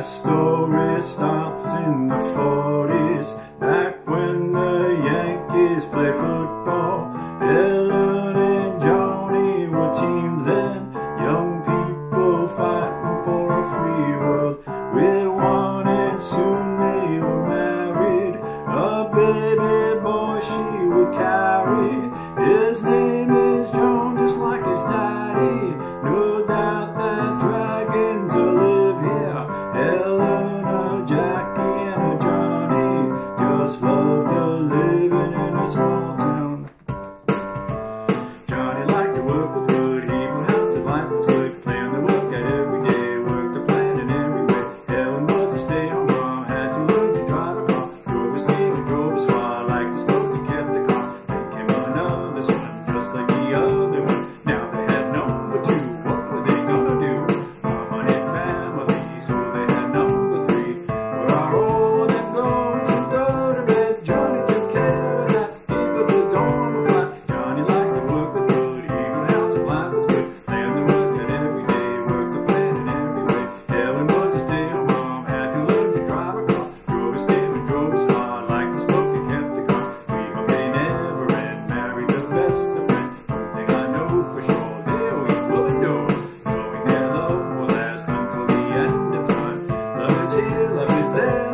Their story starts in the 40s, back when the Yankees played football. Ellen and Johnny were teams then, young people fighting for a free world. With one and soon they were married, a baby boy she would carry. His name is John, just like his daddy. No doubt that dragons will live here. Ellen, a Jackie, and a Johnny just loved living in a small town. Johnny liked to work with wood, he built house and life was good. Planned the work out every day, worked the plan in every way. Ellen was a stay-home mom, had to learn to drive a car. Drove us near and drove us far, liked to smoke and kept the car. Then came another son, just like the other one. Now they had number two, what were they gonna do? Mom and family, so they had number three. Where are all of them going to go to bed? Johnny took care of that, even the dawn was flat. Johnny liked to work with wood, even house and life was good. Planned the work out every day, worked the plan in every way. Ellen was a stay-home mom, had to learn to drive a car. Drove us near and drove us far, liked to smoke and kept the car. We hope they never end, married the best of friends. One thing I know for sure, they'll equal endure, knowing their love will last until the end of time. Love is here, love is there.